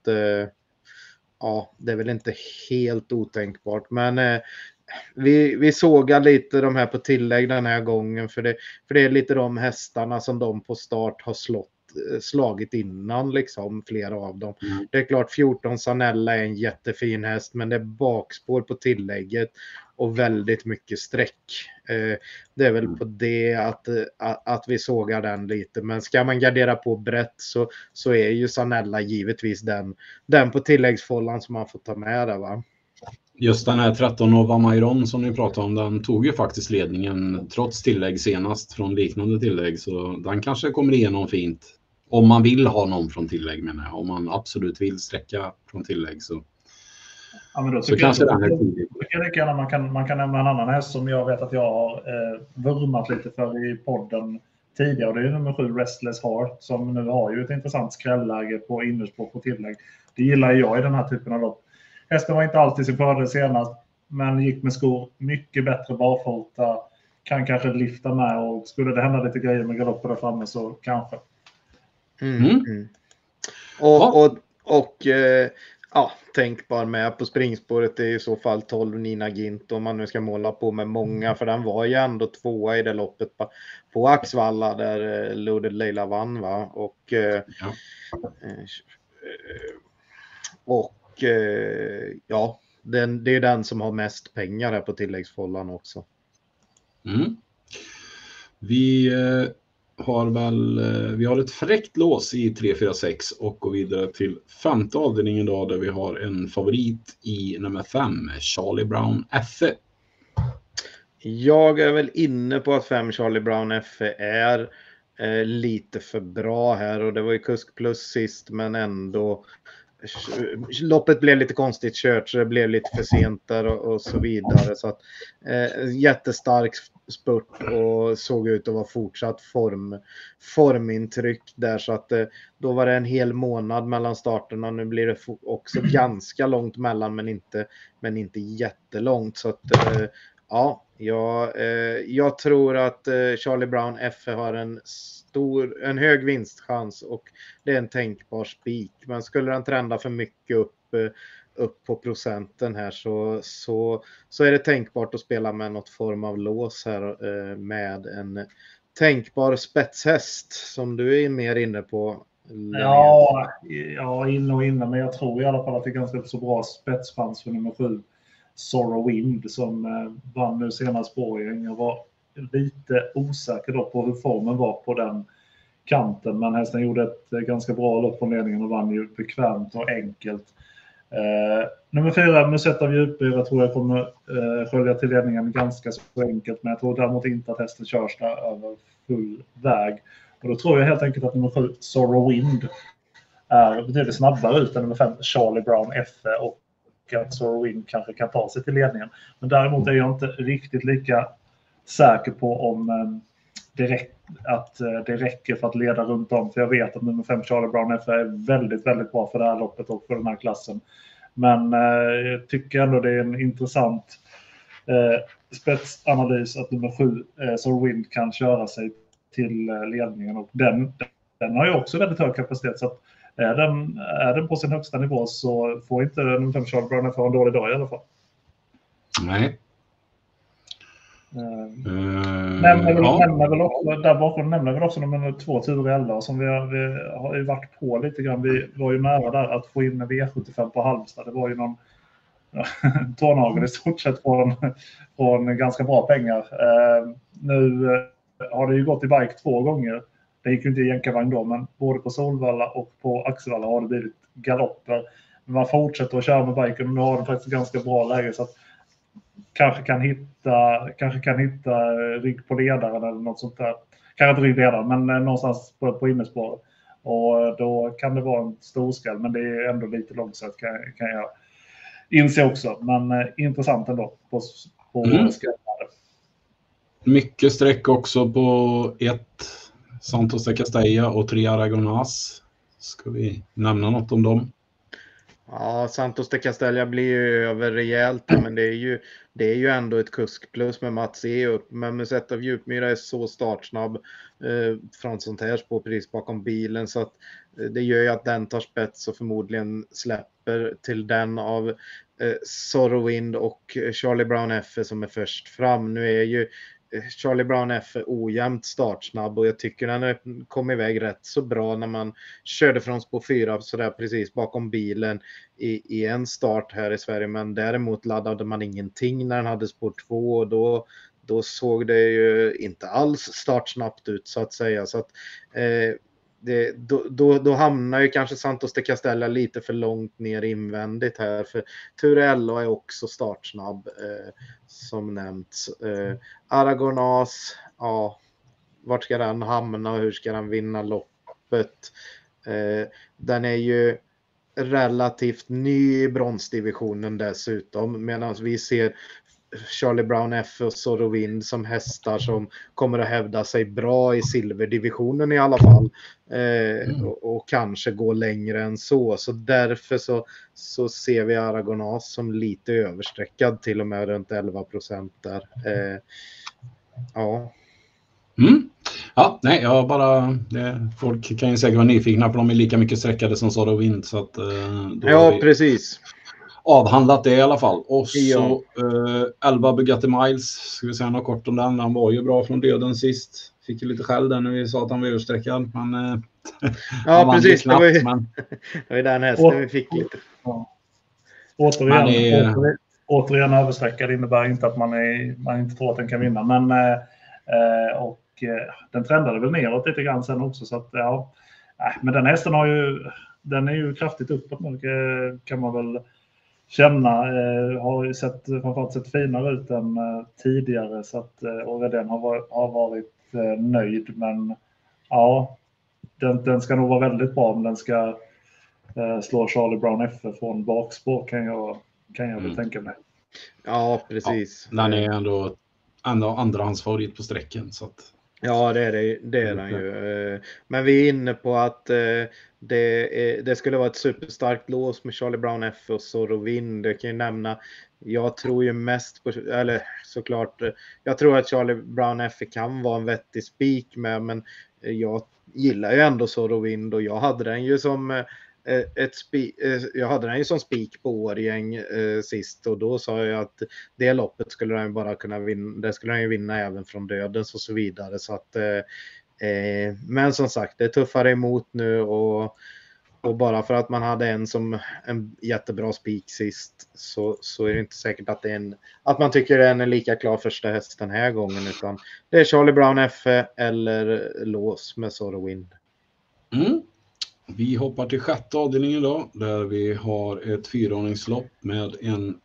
ja, det är väl inte helt otänkbart, men vi sågar lite de här på tillägg den här gången, för det är lite de hästarna som de på start har slagit innan, liksom flera av dem. Det är klart 14 Sanella är en jättefin häst, men det är bakspår på tillägget och väldigt mycket streck. Det är väl på det att vi sågar den lite, men ska man gardera på brett så är ju Sanella givetvis den på tilläggsfållan som man får ta med där, va? Just den här 13 Nova Mahiron som ni pratade om, den tog ju faktiskt ledningen trots tillägg senast från liknande tillägg, så den kanske kommer igenom fint. Om man vill ha någon från tillägg, menar jag. Om man absolut vill sträcka från tillägg så, ja, men då så kanske den är tidig. Jag tycker gärna man kan nämna en annan häst som jag vet att jag har vurmat lite för i podden tidigare. Det är nummer 7 Restless Heart, som nu har ju ett intressant skrälläge på innerspår på tillägg. Det gillar jag i den här typen av lopp. Hästen var inte alltid sin fördel senast, men gick med skor mycket bättre barfota. Kan kanske lyfta med, och skulle det hända lite grejer med galopper där framme så kanske. Tänk bara med på springspåret är i så fall 12 Nina Gint, om man nu ska måla på med många, för den var ju ändå 2 i det loppet på Axvalla där Loaded Leila vann, va? Det är den som har mest pengar här på tilläggsfållan också. Vi har ett fräckt lås i 3-4-6 och går vidare till 5:e avdelningen då, där vi har en favorit i nummer 5, Charlie Brown F. Jag är väl inne på att 5 Charlie Brown F är lite för bra här, och det var ju kusk plus sist, men ändå loppet blev lite konstigt kört, så det blev lite för sent där och så vidare, så att jättestark spurt och såg ut att vara fortsatt formintryck där, så att då var det en hel månad mellan starterna. Nu blir det också ganska långt mellan, men inte jättelångt, så att jag tror att Charlie Brown F har en hög vinstchans, och det är en tänkbar spik. Men skulle den trenda för mycket upp på procenten här så är det tänkbart att spela med något form av lås här med en tänkbar spetshäst som du är mer inne på. Ja, inne, men jag tror i alla fall att det är ganska så bra spetschans för nummer 7 Sorrow Wind som vann nu senast på. Jag var lite osäker då på hur formen var på den kanten, men hästen gjorde ett ganska bra lopp från ledningen och vann ju bekvämt och enkelt. Nummer 4 Musetta av Djupyra tror jag kommer skölja till ledningen ganska så enkelt, men jag tror däremot inte att hästen körs där över full väg, och då tror jag helt enkelt att nummer 7 Sorrow Wind är betydligt snabbare ut än nummer 5 Charlie Brown F, och att Sorowin kanske kan ta sig till ledningen. Men däremot är jag inte riktigt lika säker på om det räcker för att leda runt om. För jag vet att nummer 5 Charlie Brown F är väldigt, väldigt bra för det här loppet och för den här klassen. Men jag tycker ändå det är en intressant spetsanalys att nummer 7 Sorowin kan köra sig till ledningen. Och den har ju också väldigt hög kapacitet, så att är den på sin högsta nivå så får inte nummer 5 Charlie Brown F ha en dålig dag i alla fall. Nej. Nämner väl också nummer 2 Turella som vi har ju varit på lite grann. Vi var ju nära där att få in V75 på Halmstad. Det var ju någon tånagel i stort sett från ganska bra pengar. Nu har det ju gått i bike 2 gånger. Det gick ju inte i jänkarvagn då, men både på Solvalla och på Axevalla har det blivit galopper. Men man fortsätter att köra med biken och nu har den faktiskt ganska bra läge, så att kanske kan hitta rygg på ledaren eller något sånt där. Kanske inte rygg ledaren, men någonstans på innerspår. Och då kan det vara en stor skall, men det är ändå lite långsamt kan jag inse också. Men intressant ändå på skallare. Mycket streck också på 1 Santos de Castella och 3 Aragonas. Ska vi nämna något om dem? Ja, Santos de Castella blir ju över rejält, men det är ju ändå ett kuskplus med Mats E upp. Men med sätt av Djupmyra är så startsnabb från sånt här spår precis bakom bilen, så att det gör ju att den tar spets och förmodligen släpper till den av Sorowin och Charlie Brown F som är först fram. Nu är ju Charlie Brown F ojämnt startsnabb och jag tycker den kom iväg rätt så bra när man körde från spår 4 så där precis bakom bilen i en start här i Sverige, men däremot laddade man ingenting när den hade spår 2 och då såg det ju inte alls startsnabbt ut så att säga, så att då hamnar ju kanske Santos de Castella lite för långt ner invändigt här, för Turella är också startsnabb som nämnts. Aragonas, ja, vart ska den hamna och hur ska den vinna loppet? Den är ju relativt ny i bronsdivisionen dessutom, medan vi ser Charlie Brown F och Sorowin som hästar som kommer att hävda sig bra i silverdivisionen i alla fall, och kanske gå längre än så därför så ser vi Aragonas som lite översträckad, till och med runt 11% där. Ja. Ja, nej, jag bara folk kan ju säkert vara nyfikna för de är lika mycket sträckade som Sorowin, så att ja, precis. Avhandlat det i alla fall. Och så 11 Bugatti Miles, ska vi säga något kort om den. Han var ju bra från döden sist. Fick ju lite skäll där när vi sa att han var översträckad. Men ja, precis. Snabbt, det var ju den hästen vi fick lite. Ja. Återigen översträckad innebär inte att man inte tror att den kan vinna. Men den trendade väl neråt lite grann sen också. Så att, ja. Men den hästen den är ju kraftigt uppåt nu, kan man väl känna. Har ju framförallt sett finare ut än tidigare, så att Redén har varit nöjd, men ja, den ska nog vara väldigt bra om den ska slå Charlie Brown F från bakspår, kan jag väl tänka mig. Ja, precis. Ja, den är ändå andrahandsfavorit på sträcken, så att ja, det är den ju. Men vi är inne på att det skulle vara ett superstarkt lås med Charlie Brown F och Sorowin. Det kan ju nämna, jag tror ju mest på, eller såklart, jag tror att Charlie Brown F kan vara en vettig spik med, men jag gillar ju ändå Sorowin och jag hade den ju som som spik på Årgäng sist, och då sa jag att det loppet skulle den bara kunna vinna, det skulle den ju vinna även från dödens och så vidare, så att men som sagt, det är tuffare emot nu och bara för att man hade en jättebra spik sist så är det inte säkert att att man tycker den är lika klar första häst den här gången, utan det är Charlie Brown F eller lås med Sorowin. Vi hoppar till sjätte avdelningen då, där vi har ett 4-ordningslopp med en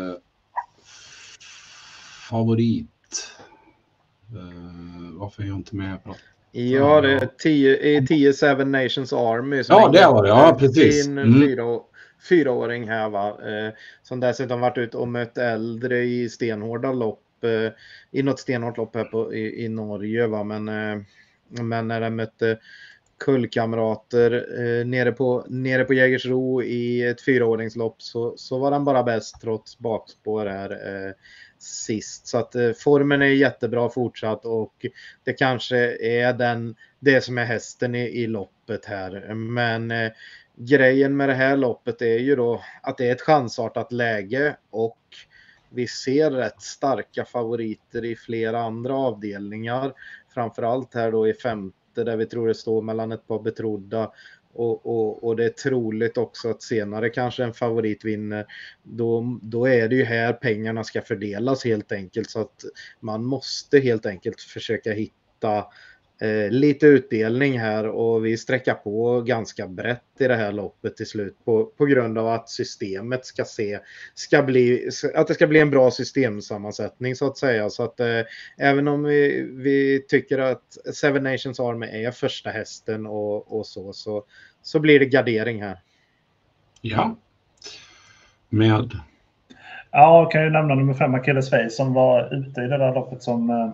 favorit. Varför är jag inte med på? Ja, det är 10 Seven Nations Army. Ja, det var det. Ja, precis. 4 4-åring här va. Som dessutom varit ut och mött äldre i stenhårda lopp. I något stenhårt lopp här i Norge va. Men när de mötte kullkamrater nere på Jägersro i ett 4-åringslopp så var den bara bäst trots bakspår här sist. Så att formen är jättebra fortsatt och det kanske är det som är hästen i loppet här. Men grejen med det här loppet är ju då att det är ett chansartat läge och vi ser rätt starka favoriter i flera andra avdelningar. Framförallt här då i 5:e där vi tror det står mellan ett par betrodda och det är troligt också att senare kanske en favorit vinner. Då är det ju här pengarna ska fördelas helt enkelt, så att man måste helt enkelt försöka hitta lite utdelning här och vi sträcker på ganska brett i det här loppet till slut på grund av att systemet att det ska bli en bra systemsammansättning så att säga. Så att även om vi tycker att Seven Nations Army är första hästen och så blir det gardering här. Ja. Med? Ja, jag kan ju nämna nummer 5 Achilles Face som var ute i det där loppet som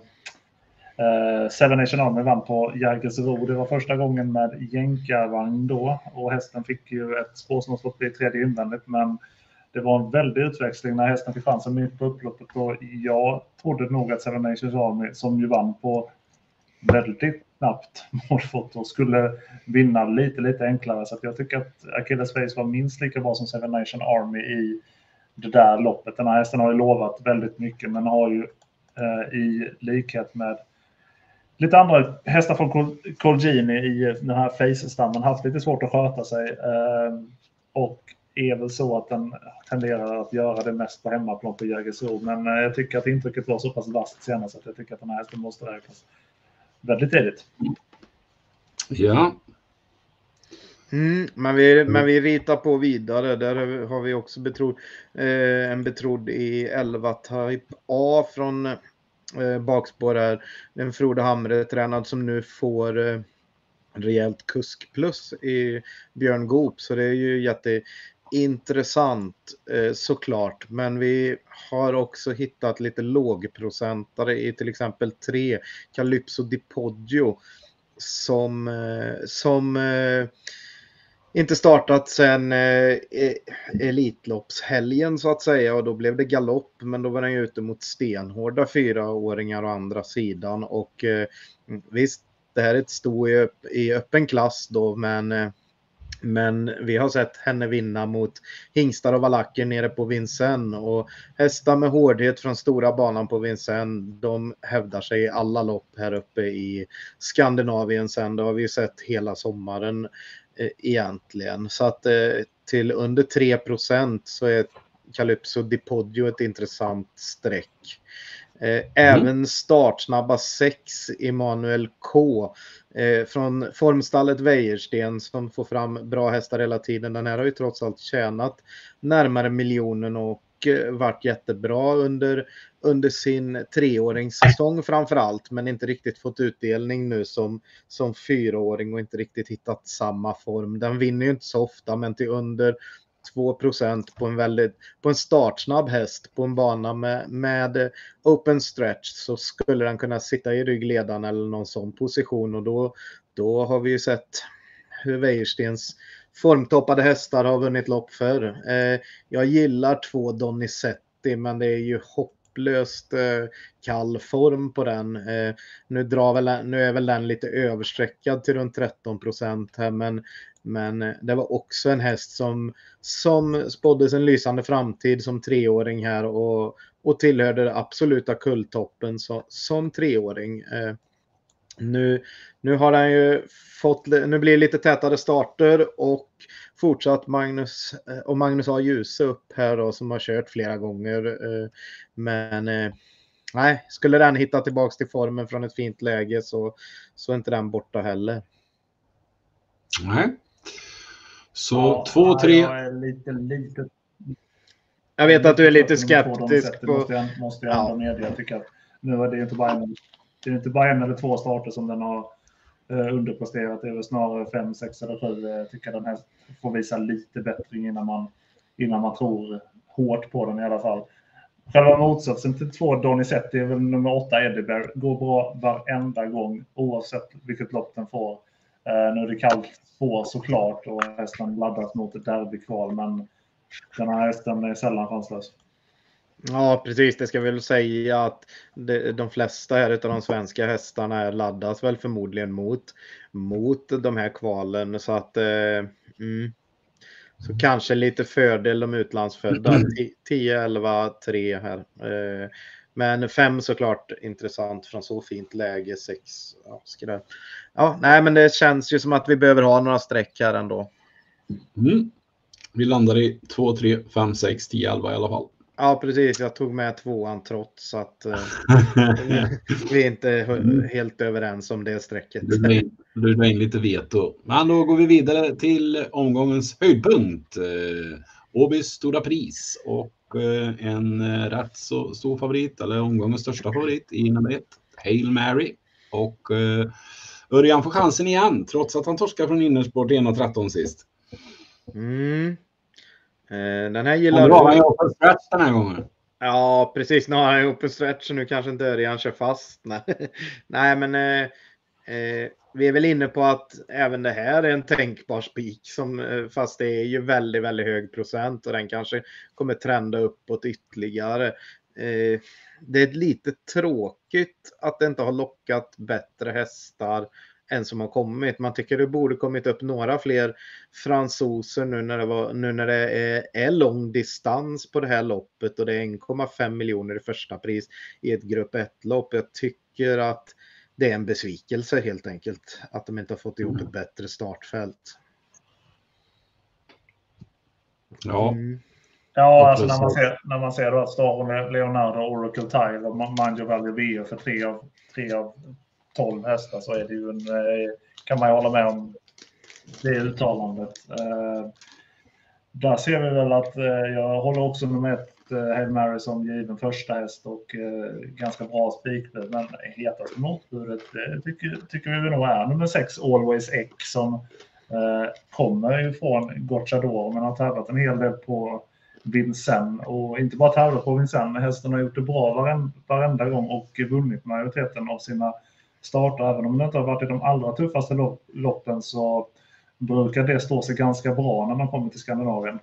Seven Nation Army vann på Jägersro. Det var första gången med jänkarvagn då och hästen fick ju ett spårsmålslopp i tredje invändigt, men det var en väldig utväxling när hästen fick chansen mitt på upploppet och jag trodde nog att Seven Nations Army som ju vann på väldigt knappt målfoto skulle vinna lite enklare, så att jag tycker att Achilles Face var minst lika bra som Seven Nation Army i det där loppet. Den här hästen har ju lovat väldigt mycket men har ju i likhet med lite andra hästar från Colgini i den här face-stammen haft lite svårt att sköta sig och är väl så att den tenderar att göra det mest på hemmaplan på Jägersro. Men jag tycker att intrycket var så pass vasst senast att jag tycker att den här hästen måste räknas väldigt tidigt. Ja. Men vi ritar på vidare. Där har vi också en betrodd i 11 Type A från bakspår här. En Frode Hamre tränad som nu får rejält kuskplus i Björn Goop. Så det är ju jätteintressant såklart. Men vi har också hittat lite lågprocentare i till exempel 3 Calypso Di Poggio som inte startat sen Elitloppshelgen så att säga, och då blev det galopp, men då var den ju ute mot stenhårda 4-åringar å andra sidan och visst, det här är ett sto i öppen klass då, men vi har sett henne vinna mot hingstar och valacker nere på Vincennes och hästar med hårdhet från stora banan på Vincennes, de hävdar sig i alla lopp här uppe i Skandinavien sen. Det har vi ju sett hela sommaren egentligen. Så att till under 3% så är Calypso Di Poggio ett intressant streck. Även startsnabba 6 Emanuel K från formstallet Wäjersten som får fram bra hästar hela tiden. Den här har ju trots allt tjänat närmare miljonen och varit jättebra under sin 3-åringssäsong framförallt, men inte riktigt fått utdelning nu som 4-åring och inte riktigt hittat samma form. Den vinner ju inte så ofta, men till under 2% på en startsnabb häst på en bana med open stretch så skulle den kunna sitta i ryggledan eller någon sån position, och då har vi ju sett hur Wäjerstens formtoppade hästar har vunnit lopp för. Jag gillar 2 Donizetti, men det är ju hopplöst kall form på den. Nu är väl den lite översträckad till runt 13% här, men det var också en häst som spåddes en lysande framtid som 3-åring här och tillhörde det absoluta kulltoppen som 3-åring. Nu har han ju nu blir det lite tätare starter och fortsatt Magnus A. Djuse upp här då, som har kört flera gånger. Men nej, skulle den hitta tillbaks till formen från ett fint läge så är inte den borta heller. Nej. Så 2-3. Jag är lite. Jag vet att du är lite skeptisk på. Måste jag ändå medge. Jag tycker att nu är det inte bara en eller 2 starter som den har underpresterat. Det är väl snarare 5, 6 eller 7. Jag tycker den här får visa lite bättring innan man tror hårt på den i alla fall. Själva motsatsen till 2 Donizetti är väl nummer 8 Eddie Bear. Går bra varenda gång oavsett vilket lopp den får. Nu är det kallt på såklart och hästen laddas mot ett derbykval, men den här hästen är sällan chanslös. Ja, precis. Det ska väl säga att de flesta här utav de svenska hästarna laddas väl förmodligen mot de här kvalen. Så att så kanske lite fördel de utlandsfödda. 10, 11, 3 här. Men 5 såklart intressant från så fint läge. 6, ja, nej, men det känns ju som att vi behöver ha några streck här ändå. Vi landar i 2, 3, 5, 6, 10, 11 i alla fall. Ja, precis. Jag tog med 2:an trots att vi är inte helt överens om det strecket. Du drar in lite veto. Men då går vi vidare till omgångens höjdpunkt. Åbys stora pris och en rätt så stor favorit, eller omgångens största favorit i nummer 1, Hail Mary. Och Örjan får chansen igen, trots att han torskar från innersport 1:13 sist. Den här gillar du. Han open stretch den här gången. Ja, precis. Nu har han open stretch och nu kanske inte Örjan kör fast. Nej, men vi är väl inne på att även det här är en tänkbar spik, fast det är ju väldigt, väldigt hög procent och den kanske kommer trenda uppåt ytterligare. Det är lite tråkigt att det inte har lockat bättre hästar än som har kommit. Man tycker det borde kommit upp några fler fransoser nu när det är lång distans på det här loppet och det är 1,5 miljoner i första pris i ett grupp 1-lopp. Jag tycker att det är en besvikelse helt enkelt att de inte har fått ihop ett bättre startfält. Ja. Ja, alltså när man ser då att Star Leonardo, Oracle Tile och Manjo Valley VF för 3 av 12 hästar, så är det ju kan man ju hålla med om det uttalandet. Där ser vi väl att jag håller också med ett Hail Mary som given första häst och ganska bra spikbud, men hetaste motbudet tycker vi nog är nummer 6 Always X som kommer ju från Gocciador, men har tävlat en hel del på Vincennes och inte bara tävlat på Vincennes. Hästen har gjort det bra varenda gång och vunnit majoriteten av sina starter. Även om det inte har varit i de allra tuffaste loppen så brukar det stå sig ganska bra när man kommer till Skandinavien.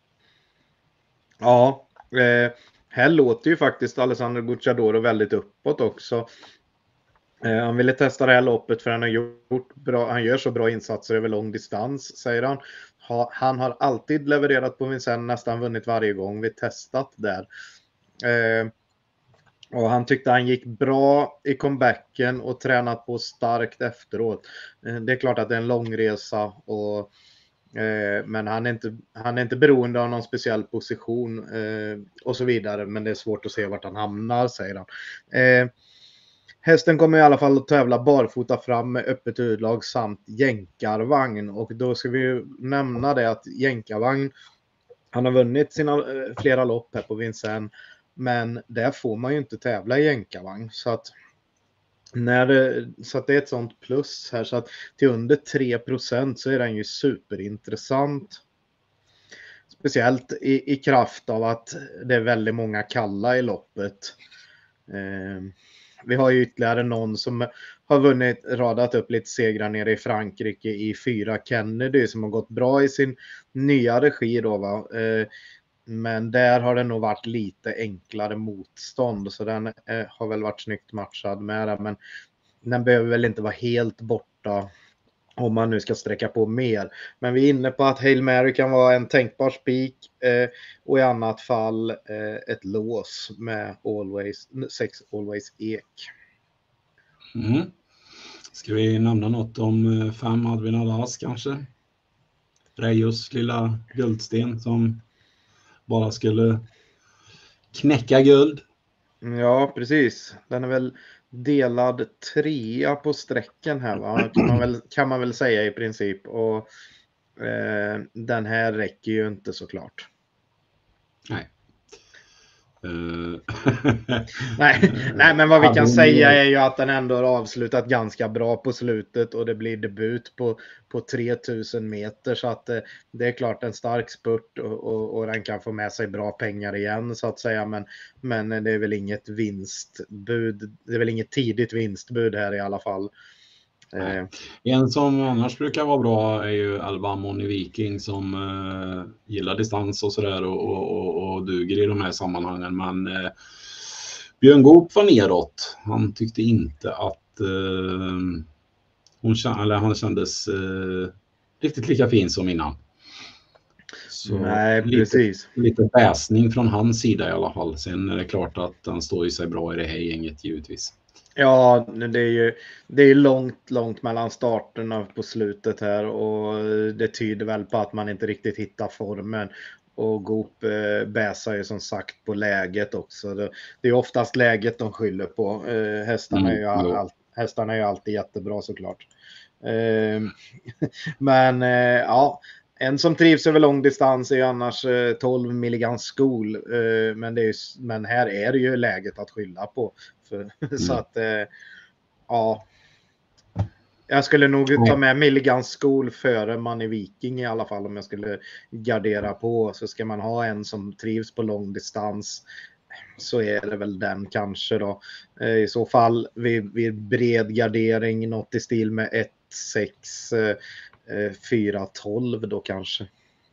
Ja, här låter ju faktiskt Alessandro Gocciadoro väldigt uppåt också. Han ville testa det här loppet för han gör så bra insatser över lång distans, säger han. Han har alltid levererat på Vincennes, nästan vunnit varje gång vi testat där. Och han tyckte han gick bra i comebacken och tränat på starkt efteråt. Det är klart att det är en lång resa men han är inte beroende av någon speciell position och så vidare, men det är svårt att se vart han hamnar, säger han. Hästen kommer i alla fall att tävla barfota fram med öppet huvudlag samt jänkarvagn, och då ska vi ju nämna det att jänkarvagn, han har vunnit sina flera lopp här på Vincennes, men där får man ju inte tävla i jänkarvagn, så att det är ett sånt plus här, så att till under 3% så är den ju superintressant. Speciellt i kraft av att det är väldigt många kalla i loppet. Vi har ju ytterligare någon som har radat upp lite segrar nere i Frankrike i 4 Kennedy som har gått bra i sin nya regi då, va. Men där har det nog varit lite enklare motstånd, så den har väl varit snyggt matchad med det, men den behöver väl inte vara helt borta om man nu ska sträcka på mer. Men vi är inne på att Hail Mary kan vara en tänkbar spik och i annat fall ett lås med 6 Always Ek. Ska vi nämna något om 5 Advin Alas kanske? Rejos lilla guldsten som bara skulle knäcka guld. Ja, precis. Den är väl delad 3 på sträcken här, va? Kan man väl säga i princip. Och den här räcker ju inte såklart. Nej. Nej, men vad vi kan säga är ju att den ändå har avslutat ganska bra på slutet och det blir debut på 3000 meter, så att det är klart en stark spurt och den kan få med sig bra pengar igen så att säga, men det är väl inget vinstbud, det är väl inget tidigt vinstbud här i alla fall. En som annars brukar vara bra är ju Alba Moni Viking som gillar distans och sådär och duger i de här sammanhangen, men Björn Goop var neråt. Han tyckte inte att han kändes riktigt lika fin som innan. Så nej, precis. Lite bäsning från hans sida i alla fall. Sen är det klart att han står ju sig bra i det här gänget givetvis. Ja, det är långt mellan starterna på slutet här och det tyder väl på att man inte riktigt hittar formen. Och Goop bäsar ju som sagt på läget också. Det är oftast läget de skyller på. Hästarna är ju alltid jättebra såklart. Men ja, en som trivs över långdistans är ju annars 12 Milligan School. Men här är det ju läget att skylla på. Så att ja, jag skulle nog ta med Milligan School före Money Viking i alla fall om jag skulle gardera på. Så ska man ha en som trivs på långdistans så är det väl den kanske då. I så fall vid bred gardering något i stil med 1-6 4-12 då kanske.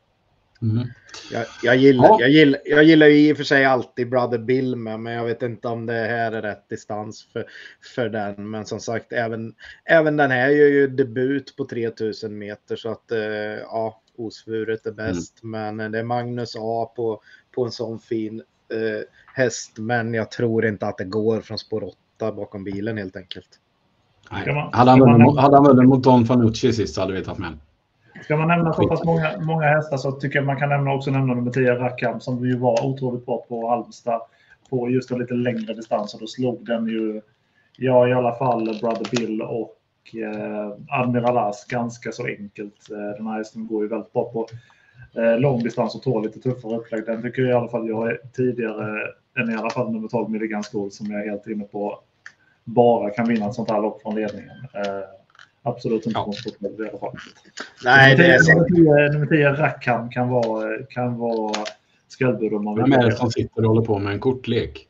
Jag gillar ju i och för sig alltid Brother Bill men jag vet inte om det här är rätt distans för den. Men som sagt, även den här gör ju debut på 3000 meter så att ja, osvuret är bäst. Men det är Magnus A på en sån fin häst, men jag tror inte att det går från spår 8 bakom bilen helt enkelt. Hade han vunnit mot Don Fanucci sist hade vi tagit med. Ska man nämna så pass många hästar så tycker jag man kan nämna nummer 10 Rackham som ju var otroligt bra på Halmstad på just en lite längre distans och då slog den ju i alla fall Brother Bill och Admiral As ganska så enkelt. Den här hästen går ju väldigt bra på lång distans och tål lite tuffare upplägg. Den tycker jag i alla fall jag är tidigare än i alla fall nummer 12 Milligan School som jag är helt inne på bara kan vinna ett sånt här lopp från ledningen. Absolut inte på sportlopp i alla fall. Nej, det är så. Nummer 10 Rackham kan vara skallbud om man vill. Vem är det som sitter och håller på med en kortlek?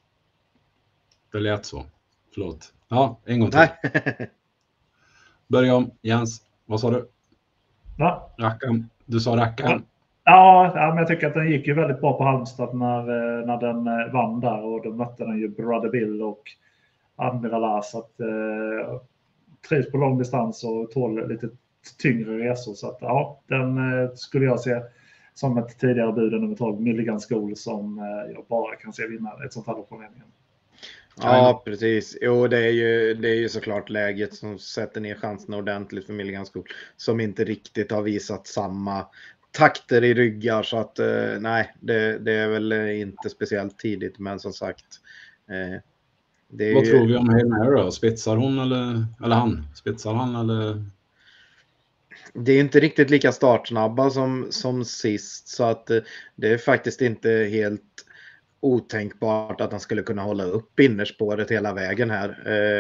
Det lät så. Förlåt. Ja, en gång till. Börja om. Jens, vad sa du? Va? Rackham. Du sa Rackham. Ja, men jag tycker att den gick ju väldigt bra på Halmstad när den vann där och då mötte den ju Brother Bill och Admiral As att trivs på lång distans och tål lite tyngre resor. Så att ja, den skulle jag se som ett tidigare bud nummer 12 Milligan School som jag bara kan se vinna ett sånt här lopp på ledningen. Ja, precis. Jo, det är ju såklart läget som sätter ner chanserna ordentligt för Milligan School som inte riktigt har visat samma takter i ryggar så att nej, det är väl inte speciellt tidigt men som sagt vad tror vi om Hail Mary då? Spetsar hon eller han? Spetsar han eller? Det är inte riktigt lika startsnabba som sist så att det är faktiskt inte helt otänkbart att han skulle kunna hålla upp innerspåret hela vägen här.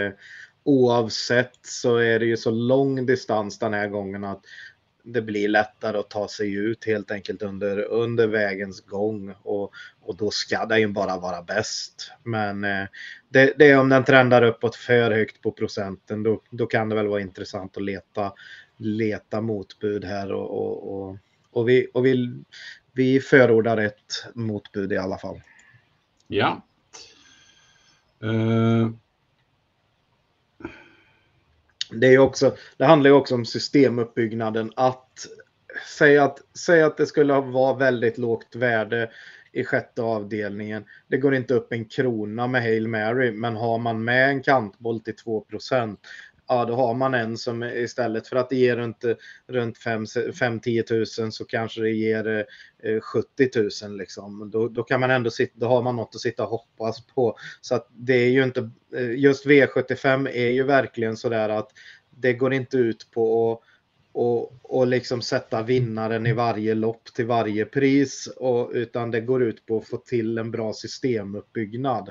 Oavsett så är det ju så lång distans den här gången att det blir lättare att ta sig ut helt enkelt under vägens gång och då ska det ju bara vara bäst. Men det är om den trendar uppåt för högt på procenten då kan det väl vara intressant att leta motbud här och vi förordar ett motbud i alla fall. Ja. Det handlar ju också om systemuppbyggnaden att säga att det skulle vara väldigt lågt värde i sjätte avdelningen. Det går inte upp en krona med Hail Mary, men har man med en kantboll till 2%, ja då har man en som istället för att det ger runt 5-10 000 så kanske det ger 70 000 liksom. Då kan man ändå då har man något att sitta och hoppas på. Så att det är ju inte, just V75 är ju verkligen så där att det går inte ut på och liksom sätta vinnaren i varje lopp till varje pris, utan det går ut på att få till en bra systemuppbyggnad,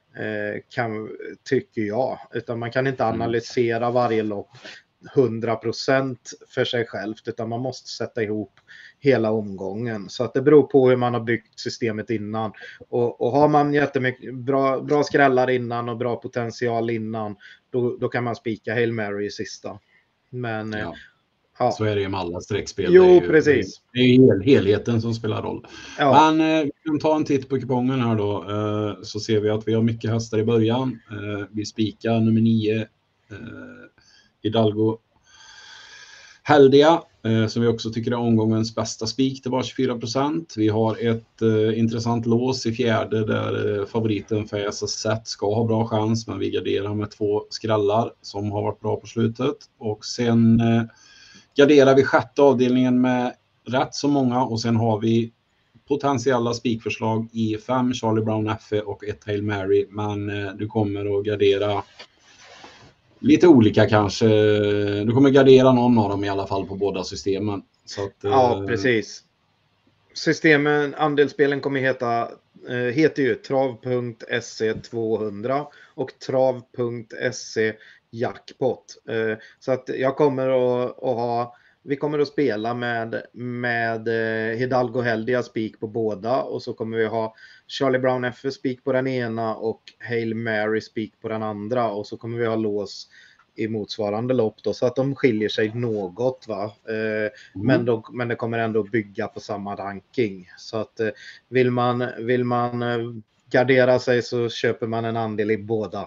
tycker jag. Utan man kan inte analysera varje lopp 100% för sig självt, utan man måste sätta ihop hela omgången. Så att det beror på hur man har byggt systemet innan. Och har man jättemycket bra skrällar innan och bra potential innan, då kan man spika Hail Mary i sista. Men ja. Så är det ju med alla streckspel. Jo, precis. Det är ju helheten som spelar roll. Ja. Men vi kan ta en titt på kupongen här då. Så ser vi att vi har mycket hästar i början. Vi spikar nummer 9. Hidalgo Heldia, som vi också tycker är omgångens bästa spik. Det var 24%. Vi har ett intressant lås i fjärde där favoriten Fäsas Set ska ha bra chans, men vi garderar med 2 skrällar som har varit bra på slutet. Och sen garderar vi sjätte avdelningen med rätt så många, och sen har vi potentiella spikförslag i 5 Charlie Brown FE och 1 Hail Mary, men du kommer att gardera lite olika kanske. Du kommer gardera någon av dem i alla fall på båda systemen. Så att, ja, precis. Systemen, andelsspelen kommer heter ju trav.se 200 och trav.se jackpot. Så att jag kommer vi kommer att spela med Hidalgo Heldia spik på båda, och så kommer vi ha Charlie Brown F spik på den ena och Hail Mary spik på den andra, och så kommer vi ha lås i motsvarande lopp då, så att de skiljer sig något, va? Men det kommer ändå bygga på samma ranking. Så att vill man gardera sig så köper man en andel i båda.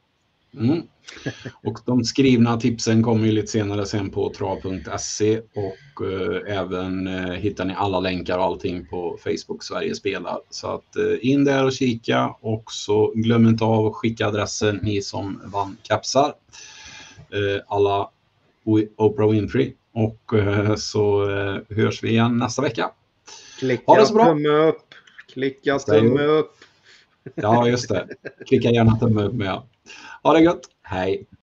Och de skrivna tipsen kommer ju lite senare sen på trav.se, och även hittar ni alla länkar och allting på Facebook Sverige spelar. Så att in där och kika, och så glöm inte av att skicka adressen ni som vann kapsar. Alla Oprah Winfrey, och så hörs vi igen nästa vecka. Klicka tumme upp. Klicka tumme upp. Ja, just det. Klicka gärna tumme upp med. Ha det gott. Hej.